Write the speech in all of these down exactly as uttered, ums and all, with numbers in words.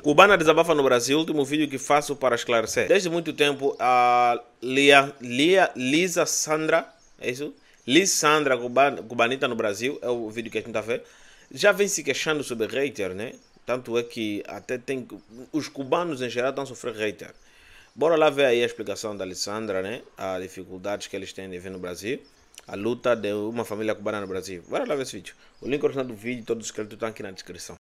Cubana desabafa no Brasil, último vídeo que faço para esclarecer. Desde muito tempo, a Lia, Lia, Lisa Sandra, é isso? Liz Sandra, cubana, cubanita no Brasil, é o vídeo que a gente está vendo, já vem se queixando sobre hater, né? Tanto é que até tem... Os cubanos em geral estão a sofrer hater. Bora lá ver aí a explicação da Lissandra, né? As dificuldades que eles têm de ver no Brasil. A luta de uma família cubana no Brasil. Bora lá ver esse vídeo. O link original do vídeo e todos os inscritos estão aqui na descrição.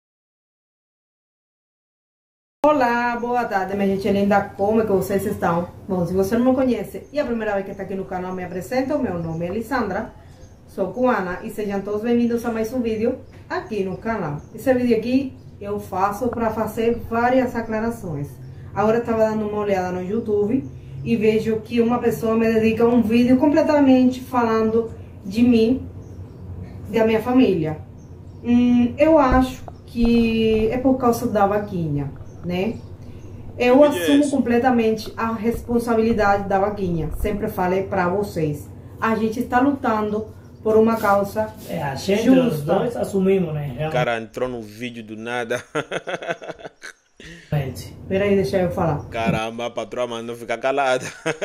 Olá, boa tarde, minha gente linda, como é que vocês estão? Bom, se você não me conhece e é a primeira vez que está aqui no canal, me apresento, meu nome é Lissandra, sou cubana e sejam todos bem-vindos a mais um vídeo aqui no canal. Esse vídeo aqui eu faço para fazer várias aclarações. Agora eu estava dando uma olhada no YouTube e vejo que uma pessoa me dedica um vídeo completamente falando de mim, da minha família. Hum, eu acho que é por causa da vaquinha, né? Eu assumo completamente a responsabilidade da vaquinha. Sempre falei para vocês. A gente está lutando por uma causa é, a gente, justa. Os dois assumimos, né? O cara entrou no vídeo do nada. Peraí, deixa eu falar. Caramba, a patroa mandou ficar calada.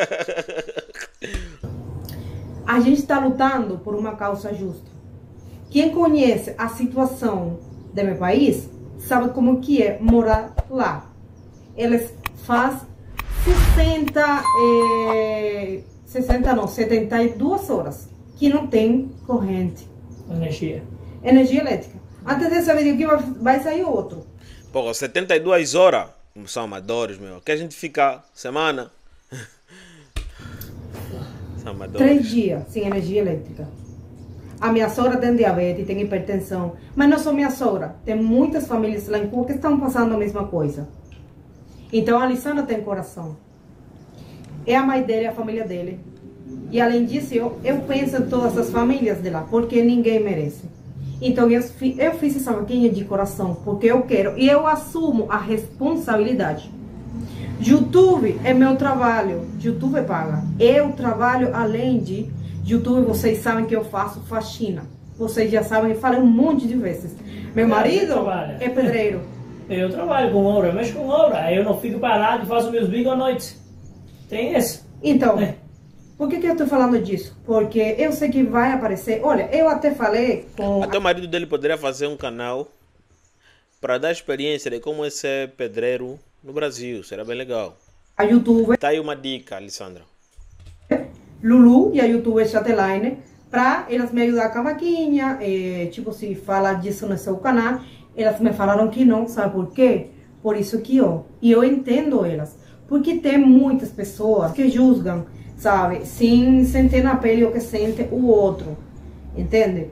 A gente está lutando por uma causa justa. Quem conhece a situação do meu país sabe como que é morar lá. Eles fazem sessenta, eh, sessenta não, setenta e duas horas que não tem corrente. Energia. Energia elétrica. Antes desse vídeo aqui vai, vai sair outro. Pô, setenta e duas horas, são amadores, meu. Que a gente fica semana. São amadores. Três dias sem energia elétrica. A minha sogra tem diabetes, tem hipertensão. Mas não só minha sogra. Tem muitas famílias lá em Cuba que estão passando a mesma coisa. Então a Lissandra tem coração. É a mãe dele, a família dele. E além disso, eu, eu penso em todas as famílias de lá, porque ninguém merece. Então eu, eu fiz essa vaquinha de coração, porque eu quero. E eu assumo a responsabilidade. YouTube é meu trabalho. YouTube paga. Eu trabalho além de... YouTube, vocês sabem que eu faço faxina. Vocês já sabem, eu falei um monte de vezes. Meu marido é pedreiro. Eu trabalho com obra, eu mexo com obra. Eu não fico parado e faço meus bicos à noite. Tem isso. Então, é. por que que eu tô falando disso? Porque eu sei que vai aparecer. Olha, eu até falei com... Até o marido dele poderia fazer um canal para dar experiência de como é ser pedreiro no Brasil. Será bem legal. A YouTube... Tá aí uma dica, Alessandra. Lulu e a YouTube Chatelaine, para elas me ajudar com a vaquinha, é, tipo, se fala disso no seu canal, elas me falaram que não, sabe por quê? Por isso que eu, e eu entendo elas, porque tem muitas pessoas que julgam, sabe, sem sentir na pele o que sente o outro, entende?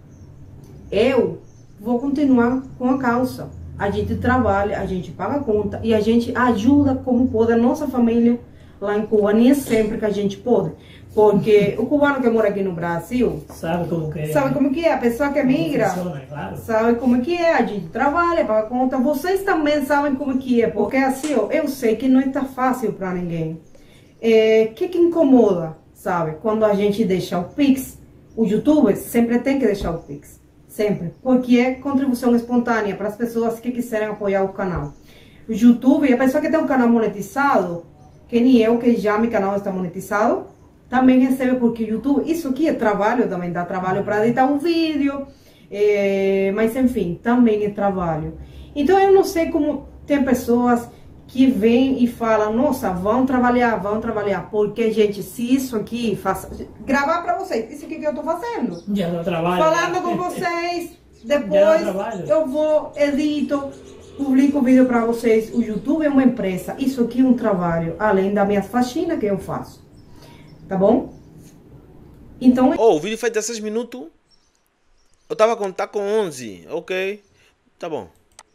Eu vou continuar com a causa, a gente trabalha, a gente paga a conta, e a gente ajuda como pode a nossa família lá em Cuba, nem sempre que a gente pode. Porque o cubano que mora aqui no Brasil sabe como que é, sabe como que é, a pessoa que migra funciona, claro. Sabe como que é, a gente trabalha, paga conta, vocês também sabem como que é, porque assim, ó, eu sei que não está fácil para ninguém. É, que que incomoda, sabe, quando a gente deixa o Pix, o YouTube sempre tem que deixar o Pix, sempre, porque é contribuição espontânea para as pessoas que quiserem apoiar o canal. O YouTube, a pessoa que tem um canal monetizado, que nem eu, que já meu canal está monetizado, também recebe, porque YouTube, isso aqui é trabalho, também dá trabalho para editar um vídeo, é, mas enfim, também é trabalho. Então eu não sei como tem pessoas que vêm e falam, nossa, vão trabalhar, vão trabalhar, porque gente, se isso aqui, faça, gravar para vocês, isso aqui que eu tô fazendo, já dá trabalho, falando com vocês, depois eu vou, edito, publico o vídeo para vocês. O YouTube é uma empresa, isso aqui é um trabalho, além da minha faxina que eu faço. Tá bom? Então... Oh, o vídeo faz dezesseis minutos. Eu tava a contar com onze. Ok. Tá bom.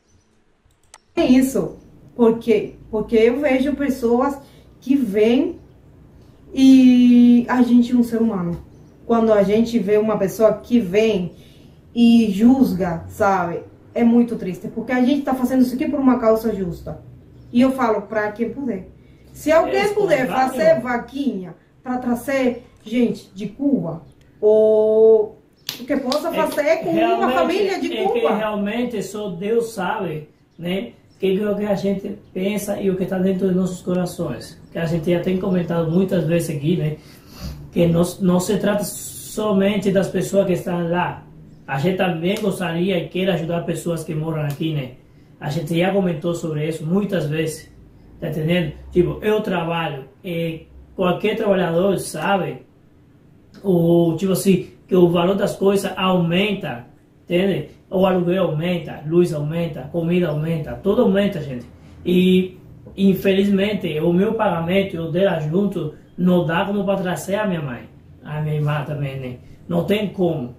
É isso. Por quê? Porque eu vejo pessoas que vêm e a gente é um ser humano. Quando a gente vê uma pessoa que vem e julga, sabe? É muito triste. Porque a gente tá fazendo isso aqui por uma causa justa. E eu falo pra quem puder. Se alguém puder fazer vaquinha para trazer gente de Cuba, ou o que possa fazer é com uma família de é Cuba. Que realmente só Deus sabe, né? que é o que a gente pensa e o que está dentro de nossos corações. Que a gente já tem comentado muitas vezes aqui, né? Que não, não se trata somente das pessoas que estão lá. A gente também gostaria e quer ajudar pessoas que moram aqui, né? A gente já comentou sobre isso muitas vezes, tá entendendo? Tipo, eu trabalho e qualquer trabalhador sabe, o, tipo assim, que o valor das coisas aumenta, entende? O aluguel aumenta, luz aumenta, comida aumenta, tudo aumenta, gente. E, infelizmente, o meu pagamento e o dela junto não dá como para trazer a minha mãe, a minha irmã também, né? Não tem como.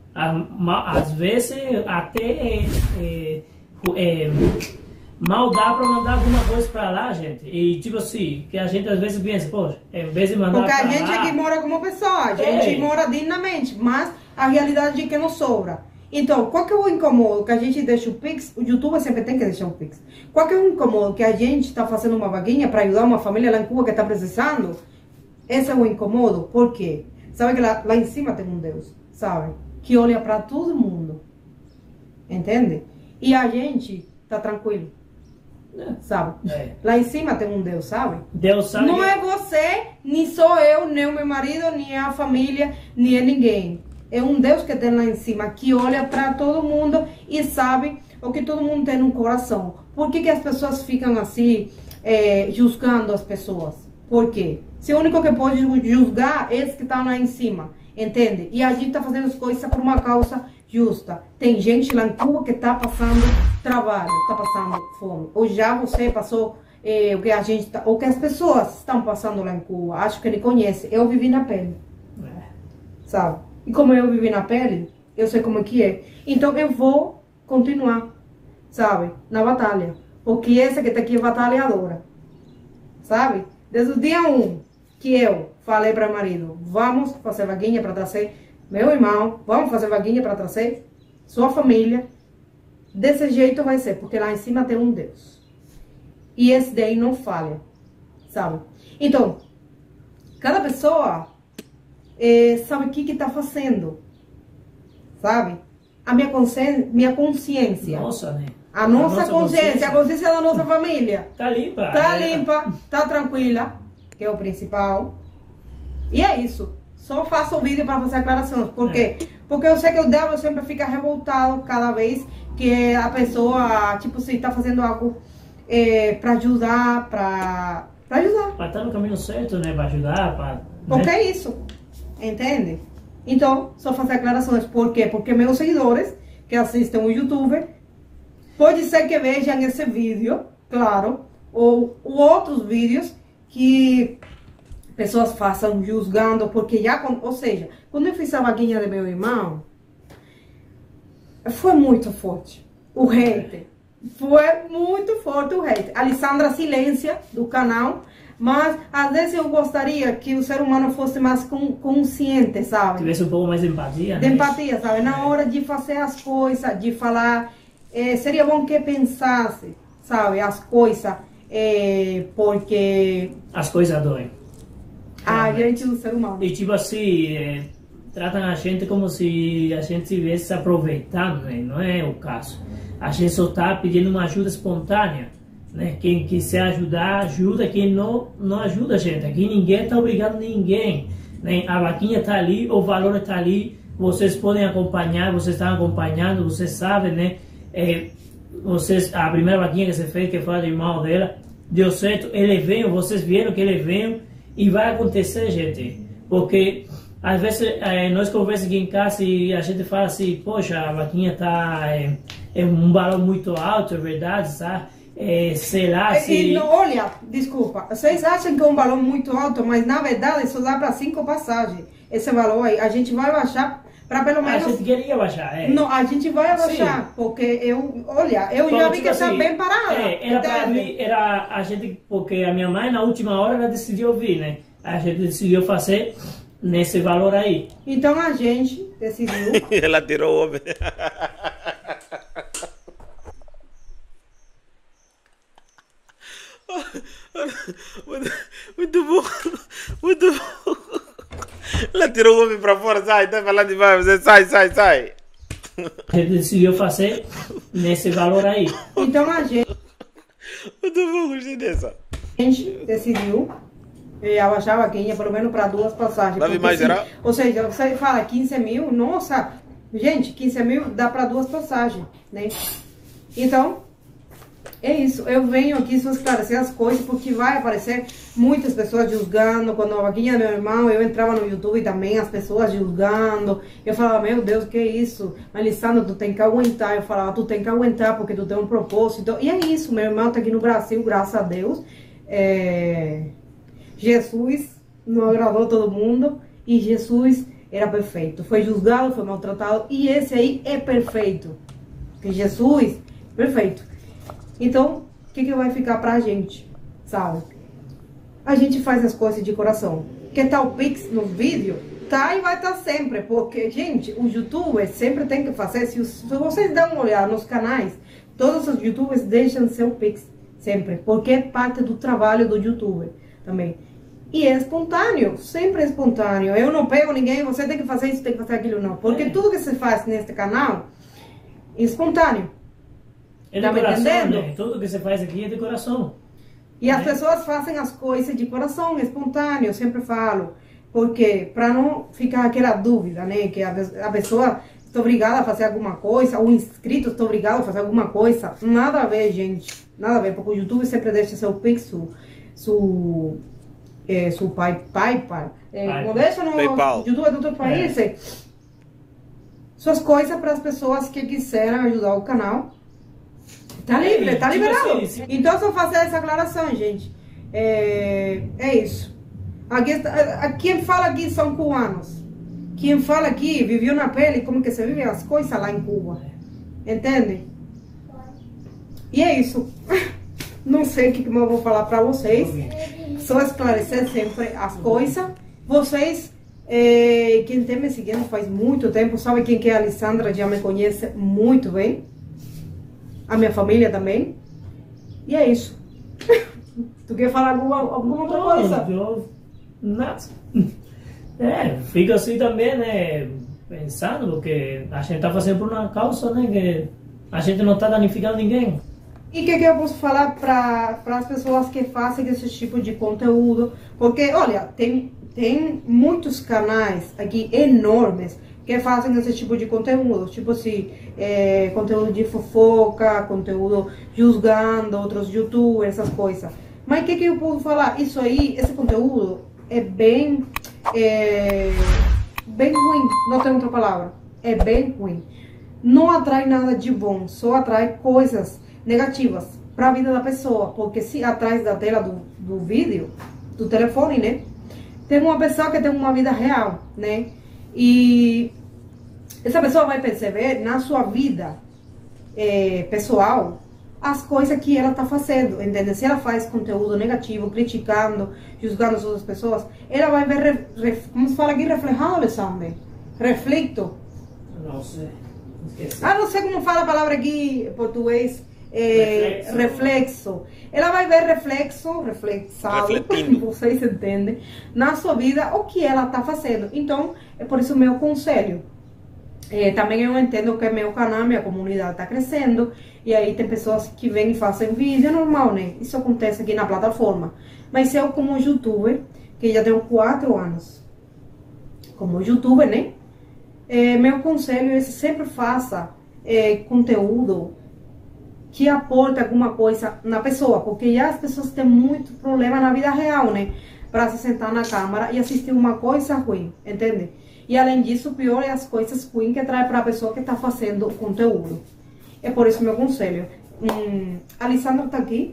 Às vezes, até é, é, é, mal dá para mandar alguma coisa para lá, gente. E, tipo assim, que a gente às vezes pensa, poxa, em vez de mandar Porque a pra gente lá, aqui mora como pessoa, a gente é. mora dignamente, mas a realidade é que não sobra. Então, qual que é o incomodo que a gente deixa o Pix? O youtuber sempre tem que deixar o Pix. Qual que é o incomodo que a gente está fazendo uma vaguinha para ajudar uma família lá em Cuba que está precisando? Esse é o incomodo. Por quê? Sabe que lá, lá em cima tem um Deus, sabe? Que olha para todo mundo. Entende? E a gente tá tranquilo. Sabe? É. Lá em cima tem um Deus, sabe? Deus sabe. Não que- é você, nem sou eu, nem o meu marido, nem a família, nem é ninguém. É um Deus que tem lá em cima, que olha para todo mundo e sabe o que todo mundo tem no coração. Por que que as pessoas ficam assim, é, julgando as pessoas? Por quê? Se o único que pode julgar é esse que está lá em cima, entende? E a gente está fazendo as coisas por uma causa justa. Tem gente lá em Cuba que está passando trabalho, está passando fome. Ou já você passou é, o que a gente, tá, o que as pessoas estão passando lá em Cuba. Acho que ele conhece. Eu vivi na pele, É. sabe? E como eu vivi na pele, eu sei como é que é. Então eu vou continuar, sabe? Na batalha. Porque essa que tá aqui é batalhadora, sabe? Desde o dia um que eu falei para o marido, vamos fazer vaguinha para trazer meu irmão, vamos fazer vaguinha para trazer sua família. Desse jeito vai ser, porque lá em cima tem um Deus. E esse daí não falha, sabe? Então, cada pessoa é, sabe o que que tá fazendo, sabe? A minha consciência, minha consciência, Nossa, né? a nossa, consciência, a consciência da nossa família, Tá limpa. tá é. limpa, tá tranquila, que é o principal. E é isso. Só faço o vídeo para fazer aclarações. Por quê? Porque eu sei que o diabo sempre fica revoltado cada vez que a pessoa, tipo, se tá fazendo algo é, para ajudar, para para ajudar. Pra estar no caminho certo, né? Pra ajudar, pra... Porque né? é isso. Entende? Então, só fazer aclarações. Por quê? Porque meus seguidores que assistem o YouTube, pode ser que vejam esse vídeo, claro, ou, ou outros vídeos que pessoas façam julgando, porque já, ou seja, quando eu fiz a vaguinha de meu irmão, foi muito forte o hate. Foi muito forte o hate. A Alessandra silencia do canal, mas às vezes eu gostaria que o ser humano fosse mais con consciente, sabe? Tivesse um pouco mais de empatia, De né? empatia, sabe? Na hora de fazer as coisas, de falar, eh, seria bom que pensasse, sabe? As coisas, eh, porque As coisas doem. a gente é um ser humano. E tipo assim, é, tratam a gente como se a gente estivesse se aproveitando, né? Não é o caso. A gente só está pedindo uma ajuda espontânea, né? Quem quiser ajudar, ajuda. Quem não, não ajuda a gente. Aqui ninguém está obrigando ninguém, né? A vaquinha está ali, o valor está ali. Vocês podem acompanhar, vocês estão acompanhando, vocês sabem, né? É, vocês, a primeira vaquinha que você fez, que foi do irmão dela, deu certo. Ele veio, vocês viram que ele veio. E vai acontecer, gente, porque às vezes é, nós conversamos aqui em casa e a gente fala assim, poxa, a vaquinha tá é, é um valor muito alto, é verdade, sabe? É, sei lá se... E, não, olha, desculpa, vocês acham que é um valor muito alto, mas na verdade isso dá para cinco passagens. Esse valor aí, a gente vai baixar para pelo menos... A gente queria baixar, é. Não, a gente vai abaixar, Sim. porque eu, olha, eu Então, já vi tipo que está assim, bem parada. É, era para entende? mim, era a gente, porque a minha mãe na última hora ela decidiu vir, né? A gente decidiu fazer nesse valor aí. Então a gente decidiu. Ela tirou o homem. Muito, muito bom. Muito bom. Ela tirou o homem pra fora, sai, tá falando demais, você sai, sai, sai. A gente decidiu fazer nesse valor aí. Então a gente. Muito bom, gostei dessa. A gente decidiu eh, abaixar a vaquinha, pelo menos para duas passagens. Vai vir mais, se- será? Ou seja, você fala quinze mil, nossa, gente, quinze mil dá para duas passagens, né? Então, é isso. Eu venho aqui só esclarecer as coisas, porque vai aparecer muitas pessoas julgando. Quando a vaquinha do meu irmão, eu entrava no YouTube também, as pessoas julgando. Eu falava, meu Deus, que é isso? Alessandro, tu tem que aguentar. Eu falava, tu tem que aguentar, porque tu tem um propósito. E é isso, meu irmão tá aqui no Brasil, graças a Deus. É... Jesus não agradou todo mundo, e Jesus era perfeito. Foi julgado, foi maltratado, e esse aí é perfeito. Porque Jesus, perfeito. Então, o que, que vai ficar pra gente, sabe? A gente faz as coisas de coração. Que tá o Pix no vídeo, tá e vai estar tá sempre. Porque, gente, os youtubers sempre tem que fazer. Se, os, se vocês dão uma olhada nos canais, todos os youtubers deixam seu Pix sempre. Porque é parte do trabalho do youtuber também. E é espontâneo, sempre é espontâneo. Eu não pego ninguém, você tem que fazer isso, tem que fazer aquilo, não. Porque É. tudo que você faz neste canal é espontâneo. É Tá de me coração, entendendo? né? Tudo que você faz aqui é de coração. E as É. pessoas fazem as coisas de coração, espontâneo, eu sempre falo. Porque, para não ficar aquela dúvida, né? Que a, a pessoa está obrigada a fazer alguma coisa, o inscrito está obrigado a fazer alguma coisa. Nada a ver, gente. Nada a ver, porque o YouTube sempre deixa seu Pix, seu, seu, é, seu pai, pai, pai. É, Pai. não deixa no PayPal. YouTube de outro país. É. Suas coisas para as pessoas que quiserem ajudar o canal. Tá livre, tá Tipo liberado. assim, se- Então, só fazer essa aclaração, gente. É, é isso. Aqui, está- quem fala aqui são cubanos. Quem fala aqui viveu na pele como que se vivem as coisas lá em Cuba. Entende? E é isso. Não sei o que eu vou falar pra vocês. Só esclarecer sempre as coisas. Vocês, é, quem tem me seguindo faz muito tempo, sabe quem que é a Alessandra, já me conhece muito bem. A minha família também. E é isso. Tu quer falar alguma, alguma outra coisa? Não, eu... Nada. É, fica assim também, né? Pensando, porque a gente tá fazendo por uma causa, né? Que a gente não tá danificando ninguém. E o que, que eu posso falar para as pessoas que fazem esse tipo de conteúdo? Porque, olha, tem, tem muitos canais aqui enormes que fazem esse tipo de conteúdo. Tipo assim, é, conteúdo de fofoca, conteúdo julgando outros youtubers, essas coisas. Mas o que, que eu posso falar? Isso aí, esse conteúdo é bem, é, bem ruim. Não tem outra palavra. É bem ruim. Não atrai nada de bom, só atrai coisas negativas para a vida da pessoa, porque se atrás da tela do, do vídeo, do telefone, né, tem uma pessoa que tem uma vida real, né, e essa pessoa vai perceber na sua vida é, pessoal as coisas que ela está fazendo, entende? Se ela faz conteúdo negativo, criticando, julgando as outras pessoas, ela vai ver, re, re, como se fala aqui, reflejado, Alessandro, reflito. Não sei. Esqueci. Ah, não sei como fala a palavra aqui em português. É, Reflexo. reflexo. Ela vai ver reflexo, reflexado, Refletindo. vocês entendem, na sua vida o que ela está fazendo. Então, é por isso o meu conselho. É, também eu entendo que meu canal, minha comunidade está crescendo. E aí tem pessoas que vêm e fazem vídeo, é normal, né? Isso acontece aqui na plataforma. Mas eu, como youtuber, que já tenho quatro anos como youtuber, né? É, meu conselho é que sempre faça é, conteúdo que aporte alguma coisa na pessoa, porque já as pessoas têm muito problema na vida real, né? Para se sentar na câmera e assistir uma coisa ruim, entende? E além disso, pior é as coisas ruins que traz para a pessoa que está fazendo o conteúdo. É por isso meu conselho. Hum, a Alessandra está aqui.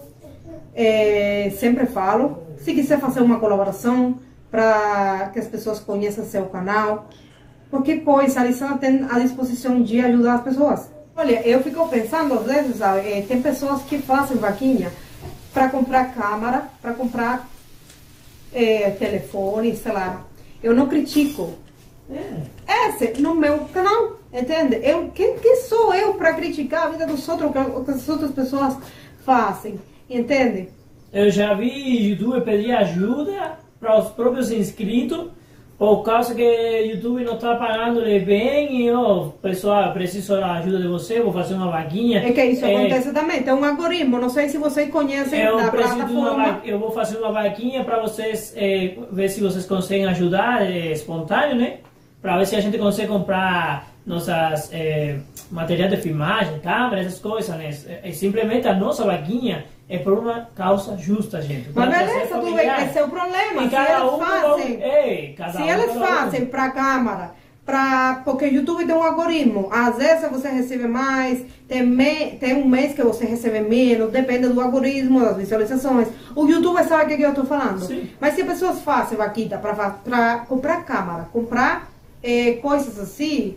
É, sempre falo. Se quiser fazer uma colaboração para que as pessoas conheçam seu canal, qualquer coisa, a Alessandra tem à disposição de ajudar as pessoas. Olha, eu fico pensando, às vezes, sabe, é, tem pessoas que fazem vaquinha para comprar câmera, para comprar é, telefone, sei lá. Eu não critico. É. Esse no meu canal, entende? Eu, quem, quem sou eu para criticar a vida dos outros, o que as outras pessoas fazem, entende? Eu já vi youtuber pedir ajuda para os próprios inscritos por causa que o YouTube não está pagando-lhe bem e, ó, pessoal, preciso da ajuda de você, vou fazer uma vaquinha. É que isso é, acontece também, tem um algoritmo, não sei se vocês conhecem eu da preciso de uma plataforma. va- eu vou fazer uma vaquinha para vocês é, ver se vocês conseguem ajudar, é, espontâneo, né? Para ver se a gente consegue comprar nossas é, materiais de filmagem, câmeras, essas coisas, né? É, é simplesmente a nossa vaquinha é por uma causa justa, gente. Mas Para beleza, você tudo bem, familiar. esse é o problema. E Se cada eles um, fazem, ei, cada se um, eles cada um. fazem para a câmara, pra, porque o YouTube tem um algoritmo, às vezes você recebe mais, tem, me, tem um mês que você recebe menos, depende do algoritmo, das visualizações. O YouTube sabe o que, que eu estou falando. Sim. Mas se pessoas fazem vaquita para comprar câmara, comprar eh, coisas assim,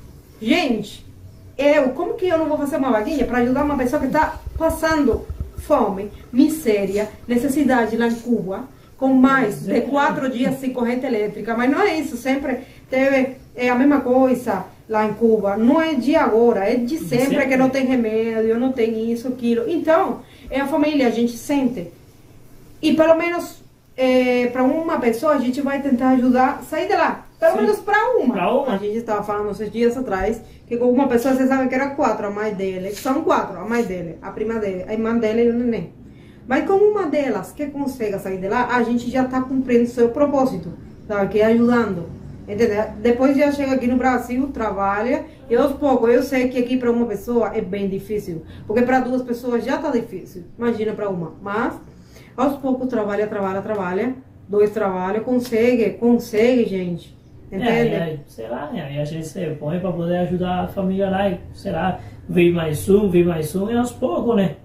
gente, eu, como que eu não vou fazer uma vaquinha para ajudar uma pessoa que está passando fome, miséria, necessidade lá em Cuba, com mais de quatro dias sem corrente elétrica? Mas não é isso, sempre teve é a mesma coisa lá em Cuba. Não é de agora, é de sempre, sempre. que não tem remédio, não tem isso, aquilo. Então, é a família, a gente sente. E pelo menos é, para uma pessoa a gente vai tentar ajudar a sair de lá. Pelo Sim. menos para uma. Pra uma. A gente estava falando esses dias atrás que com uma pessoa, você sabe que era quatro, a mãe dele. São quatro, a mãe dele, a prima dele, a irmã dele e o neném. Mas com uma delas que consegue sair de lá, a gente já está cumprindo seu propósito, sabe? Que é ajudando. Entendeu? Depois já chega aqui no Brasil, trabalha, e aos poucos, eu sei que aqui para uma pessoa é bem difícil, porque para duas pessoas já está difícil, imagina para uma. Mas aos poucos trabalha, trabalha, trabalha, dois trabalham, consegue, consegue, gente. Entende? É, aí, sei lá, né? Aí a gente se põe para poder ajudar a família lá e, sei lá, vir mais um, vir mais um e aos poucos, né?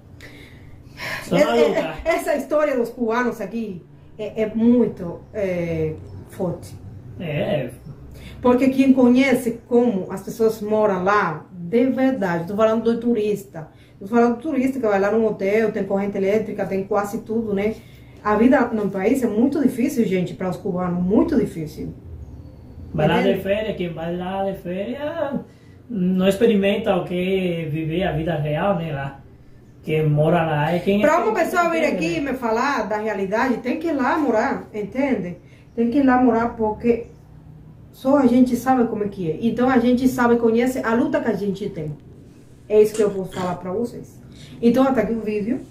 Só na É- luta. é- essa história dos cubanos aqui é, é muito é, forte. É, Porque quem conhece como as pessoas moram lá, de verdade, estou falando do turista. Estou falando do turista que vai lá num hotel, tem corrente elétrica, tem quase tudo, né? A vida no país é muito difícil, gente, para os cubanos, muito difícil. vai lá de Entende? férias, quem vai lá de férias não experimenta o que é viver a vida real, né? Lá. Quem mora lá é quem... Para é uma quem pessoa vir entende, aqui e né? me falar da realidade, tem que ir lá morar, entende? Tem que ir lá morar porque só a gente sabe como é que é. Então a gente sabe, conhece a luta que a gente tem. É isso que eu vou falar para vocês. Então até aqui o vídeo.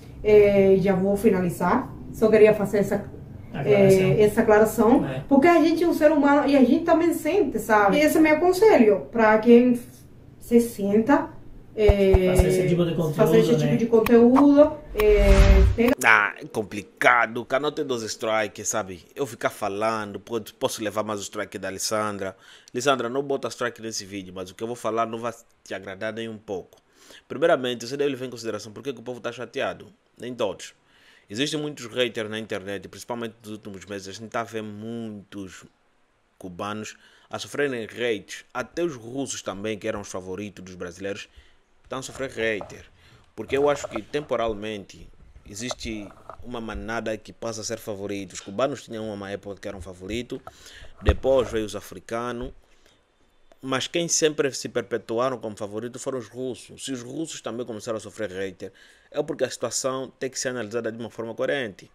Eh, já vou finalizar. Só queria fazer essa Aclaração. eh, essa aclaração. É. Porque a gente é um ser humano e a gente também sente, sabe? E esse é meu conselho para quem se sinta eh, Fazer esse tipo de conteúdo, fazer esse né? tipo de conteúdo. eh, pega Ah, é complicado. O canal tem dois strikes, sabe? Eu ficar falando, pode- posso levar mais o strike da Alessandra. Alessandra, não bota strike nesse vídeo, mas o que eu vou falar não vai te agradar nem um pouco. Primeiramente, você deve levar em consideração por que que o povo está chateado. Nem todos. Existem muitos haters na internet, principalmente nos últimos meses. A gente está a ver muitos cubanos a sofrerem hates. Até os russos também, que eram os favoritos dos brasileiros, estão a sofrer hater. Porque eu acho que temporalmente existe uma manada que passa a ser favorito. Os cubanos tinham uma época que eram favorito, depois veio os africanos, mas quem sempre se perpetuaram como favorito foram os russos. Se os russos também começaram a sofrer hater, é porque a situação tem que ser analisada de uma forma coerente.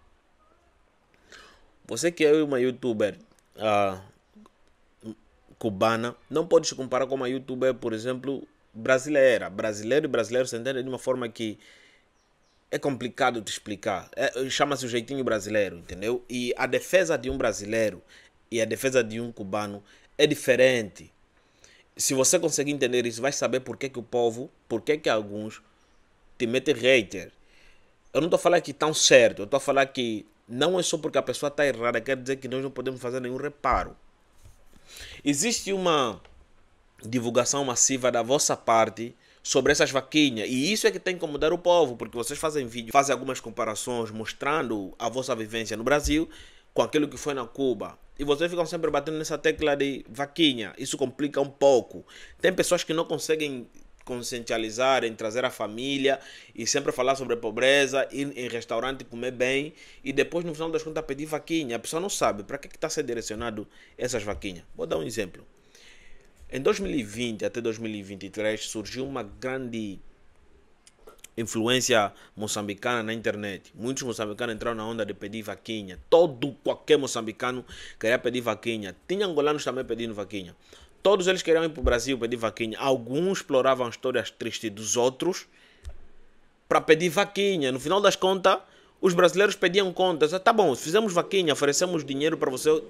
Você que é uma youtuber ah, cubana, não pode se comparar com uma youtuber, por exemplo, brasileira. Brasileiro e brasileiro se entendem de uma forma que é complicado de explicar. É, chama-se o jeitinho brasileiro, entendeu? E a defesa de um brasileiro e a defesa de um cubano é diferente. Se você conseguir entender isso, vai saber por que, que o povo, por que, que alguns te metem hater. Eu não estou a falar que estão certo, eu estou a falar que não é só porque a pessoa está errada, quer dizer que nós não podemos fazer nenhum reparo. Existe uma divulgação massiva da vossa parte sobre essas vaquinhas, e isso é que tem que incomodar o povo, porque vocês fazem vídeo, fazem algumas comparações mostrando a vossa vivência no Brasil com aquilo que foi na Cuba, e vocês ficam sempre batendo nessa tecla de vaquinha. Isso complica um pouco. Tem pessoas que não conseguem conscientizar em trazer a família e sempre falar sobre a pobreza, ir em restaurante comer bem e depois no final das contas pedir vaquinha. A pessoa não sabe para que está sendo direcionado essas vaquinhas. Vou dar um exemplo. Em dois mil e vinte até dois mil e vinte e três surgiu uma grande influência moçambicana na internet. Muitos moçambicanos entraram na onda de pedir vaquinha. Todo, qualquer moçambicano queria pedir vaquinha. Tinha angolanos também pedindo vaquinha. Todos eles queriam ir para o Brasil pedir vaquinha. Alguns exploravam histórias tristes dos outros para pedir vaquinha. No final das contas, os brasileiros pediam contas. Ah, tá bom, fizemos vaquinha, oferecemos dinheiro para você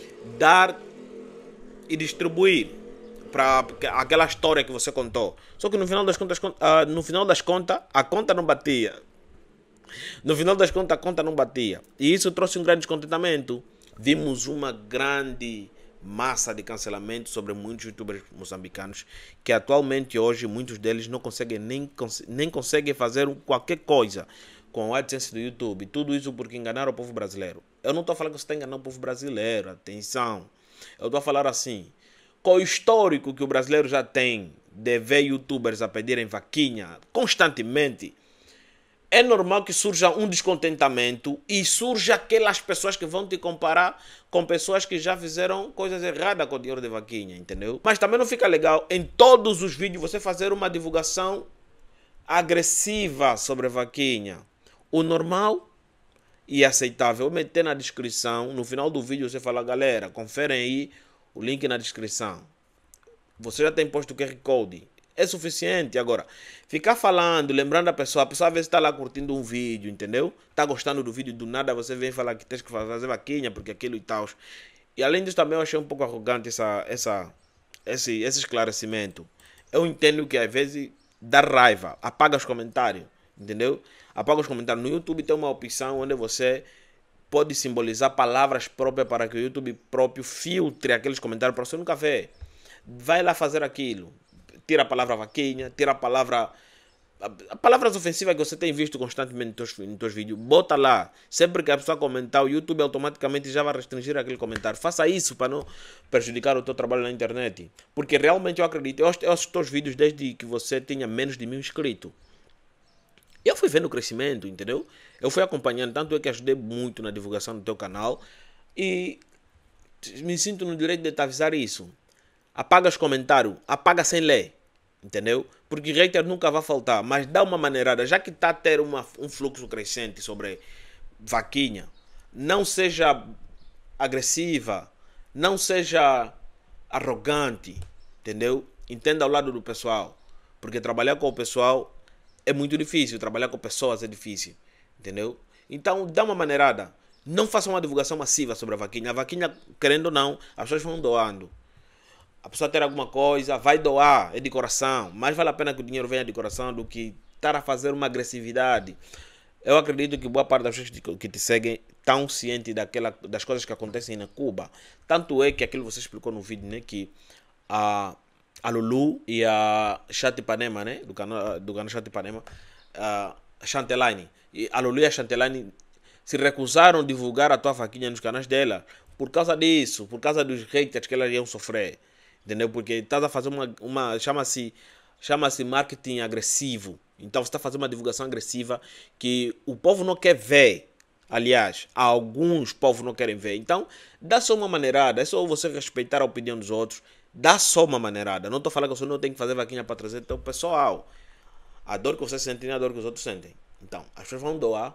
dar e distribuir para aquela história que você contou. Só que no final das contas, uh, no final das contas, a conta não batia. No final das contas, a conta não batia. E isso trouxe um grande descontentamento. Vimos uma grande massa de cancelamento sobre muitos youtubers moçambicanos que atualmente hoje muitos deles não conseguem nem, nem conseguem fazer qualquer coisa com o AdSense do YouTube. Tudo isso porque enganaram o povo brasileiro. Eu não estou falando que você está enganando o povo brasileiro. Atenção. Eu estou a falar assim. Com o histórico que o brasileiro já tem de ver youtubers a pedirem vaquinha constantemente, é normal que surja um descontentamento e surja aquelas pessoas que vão te comparar com pessoas que já fizeram coisas erradas com o dinheiro de vaquinha, entendeu? Mas também não fica legal em todos os vídeos você fazer uma divulgação agressiva sobre vaquinha. O normal e aceitável, meter na descrição, no final do vídeo você fala, galera, conferem aí o link na descrição. Você já tem posto o Q R Code. É suficiente. Agora, ficar falando, lembrando a pessoa, a pessoa às vezes está lá curtindo um vídeo, entendeu? Está gostando do vídeo, do nada você vem falar que tens que fazer vaquinha, porque aquilo e tal. E além disso também eu achei um pouco arrogante essa, essa, esse, esse esclarecimento. Eu entendo que às vezes dá raiva. Apaga os comentários, entendeu? Apaga os comentários. No YouTube tem uma opção onde você pode simbolizar palavras próprias para que o YouTube próprio filtre aqueles comentários para você nunca ver. Vai lá fazer aquilo. Tira a palavra vaquinha, tira a palavra... A palavras ofensivas que você tem visto constantemente nos teus, nos teus vídeos, bota lá. Sempre que a pessoa comentar, o YouTube automaticamente já vai restringir aquele comentário. Faça isso para não prejudicar o teu trabalho na internet. Porque realmente eu acredito, eu assisto os teus vídeos desde que você tinha menos de mil inscritos. Eu fui vendo o crescimento, entendeu? Eu fui acompanhando, tanto é que ajudei muito na divulgação do teu canal. E me sinto no direito de te avisar isso. Apaga os comentários, apaga sem ler. Entendeu? Porque hater nunca vai faltar, mas dá uma maneirada, já que está a ter uma, um fluxo crescente sobre vaquinha, não seja agressiva, não seja arrogante, entendeu? Entenda ao lado do pessoal, porque trabalhar com o pessoal é muito difícil, trabalhar com pessoas é difícil, entendeu? Então dá uma maneirada, não faça uma divulgação massiva sobre a vaquinha, a vaquinha, querendo ou não, as pessoas vão doando. A pessoa ter alguma coisa, vai doar, é de coração. Mais vale a pena que o dinheiro venha de coração do que estar a fazer uma agressividade. Eu acredito que boa parte das pessoas que te seguem estão cientes daquela, das coisas que acontecem na Cuba. Tanto é que aquilo que você explicou no vídeo, né, que a, a Lulu e a Chat Ipanema, né, do canal, do canal Chat Ipanema, a Chanteline, e a Lulu e a Chanteline se recusaram a divulgar a tua vaquinha nos canais dela por causa disso, por causa dos haters que elas iam sofrer. Entendeu? Porque estás a fazer uma, uma chama-se chama-se marketing agressivo. Então você está fazendo uma divulgação agressiva que o povo não quer ver. Aliás, alguns povos não querem ver. Então, dá só uma maneirada. É só você respeitar a opinião dos outros. Dá só uma maneirada. Não estou falando que você não tem que fazer vaquinha para trazer teu pessoal. A dor que você sente não é a dor que os outros sentem. Então, as pessoas vão doar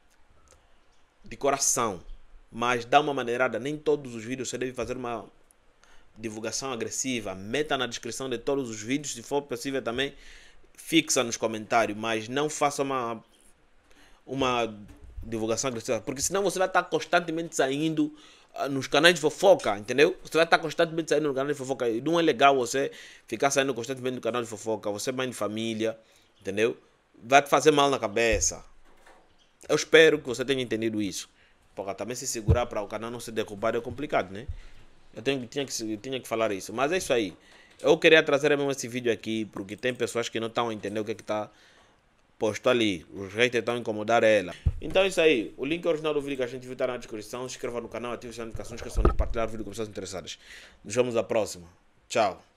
de coração. Mas dá uma maneirada. Nem todos os vídeos você deve fazer uma divulgação agressiva. Meta na descrição de todos os vídeos, se for possível também fixa nos comentários, mas não faça uma uma divulgação agressiva, porque senão você vai estar constantemente saindo uh, nos canais de fofoca, entendeu? Você vai estar constantemente saindo no canal de fofoca e não é legal você ficar saindo constantemente no canal de fofoca. Você é mãe de família, entendeu? Vai te fazer mal na cabeça. Eu espero que você tenha entendido isso, porque também se segurar para o canal não ser derrubado é complicado, né? Eu tenho, tinha, que, tinha que falar isso. Mas é isso aí. Eu queria trazer mesmo esse vídeo aqui, porque tem pessoas que não estão a entender o que está posto ali. Os haters estão a incomodar ela. Então é isso aí. O link original do vídeo que a gente viu está na descrição. Se inscreva no canal, ative as notificações, não esqueçam de partilhar o vídeo com pessoas interessadas. Nos vemos na próxima. Tchau.